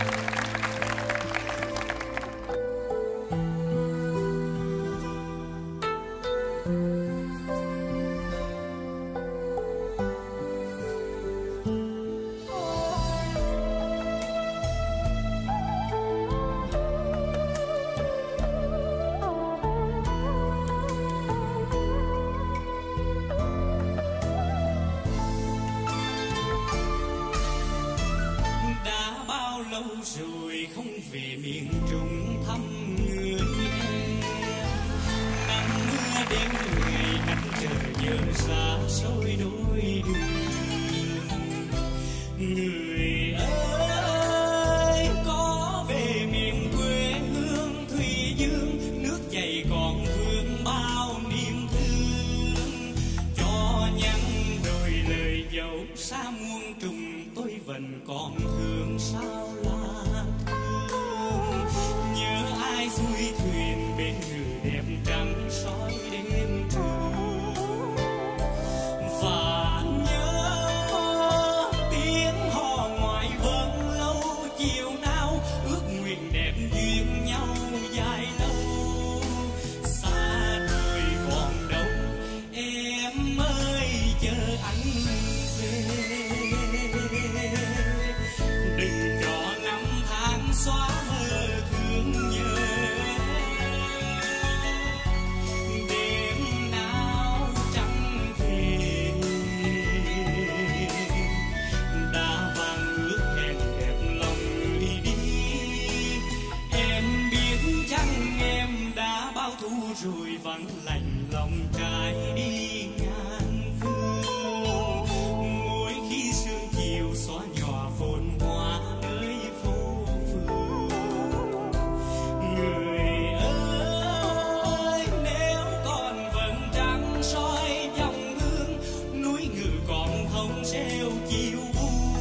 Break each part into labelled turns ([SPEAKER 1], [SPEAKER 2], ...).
[SPEAKER 1] Rồi không về miền Trung thăm người em, nắng mưa đến ngày cánh trời giờ xa xôi đôi đường. Người ơi có về miền quê hương Thủy Dương, nước chảy còn vương bao niềm thương. Cho nhắn đôi lời dấu xa muôn trùng, tôi vẫn còn thương sao là thương. Nhớ ai xuôi thuyền bên người đẹp trắng soi đêm trường, và nhớ tiếng hò ngoài vâng lâu chiều nào ước nguyện đẹp duyên nhau dài lâu. Xa đời còn đâu em ơi chờ anh về, đừng cho năm tháng xóa mơ thương nhớ. Đêm nào trăng thề đã vang ước hẹn đẹp lòng người đi. Em biết chăng em đã bao thu rồi vắng lạnh lòng trái đi ngàn phương. Mỗi khi sương chiều xóa nhòa phồn hoa nơi phố phường. Người ơi nếu còn vẫn trắng soi dòng hương, núi Ngự còn thông reo chiều buồn.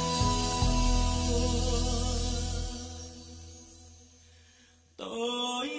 [SPEAKER 1] Tôi